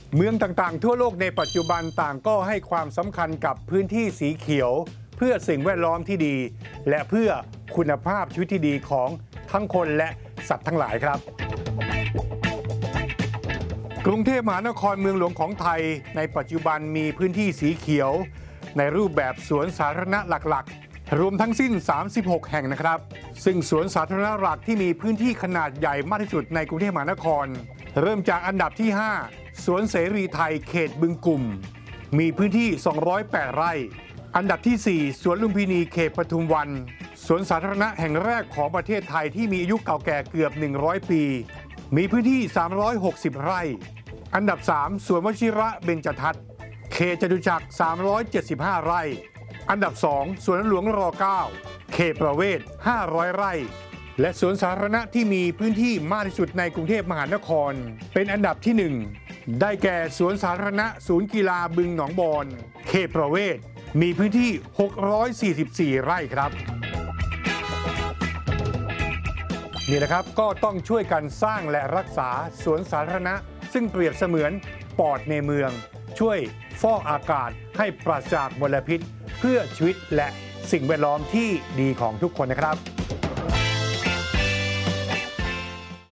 เมืองต่างๆทั่วโลกในปัจจุบันต่างก็ให้ความสำคัญกับพื้นที่สีเขียวเพื่อสิ่งแวดล้อมที่ดีและเพื่อคุณภาพชีวิตที่ดีของทั้งคนและสัตว์ทั้งหลายครับกรุงเทพมหานครเมืองหลวงของไทยในปัจจุบันมีพื้นที่สีเขียวในรูปแบบสวนสาธารณะหลักๆรวมทั้งสิ้น36แห่งนะครับซึ่งสวนสาธารณะหลักที่มีพื้นที่ขนาดใหญ่มากที่สุดในกรุงเทพมหานครเริ่มจากอันดับที่5สวนเสรีไทยเขตบึงกุ่มมีพื้นที่208ไร่อันดับที่4สวนลุมพินีเขตปทุมวันสวนสาธารณะแห่งแรกของประเทศไทยที่มีอายุเก่าแก่เกือบ100ปีมีพื้นที่360ไร่อันดับ3สวนวชิระเบญจทัศน์เขตจตุจักร375ไร่อันดับ2สวนหลวงร9เขตประเวศ500ไร่และสวนสาธารณะที่มีพื้นที่มากที่สุดในกรุงเทพมหานครเป็นอันดับที่1ได้แก่สวนสาธารณะศูนย์กีฬาบึงหนองบอนเขตประเวศมีพื้นที่644ไร่ครับนี่นะครับก็ต้องช่วยกันสร้างและรักษาสวนสาธารณะซึ่งเปรียบเสมือนปอดในเมืองช่วยฟอกอากาศให้ปราศจากมลพิษเพื่อชีวิตและสิ่งแวดล้อมที่ดีของทุกคนนะครับ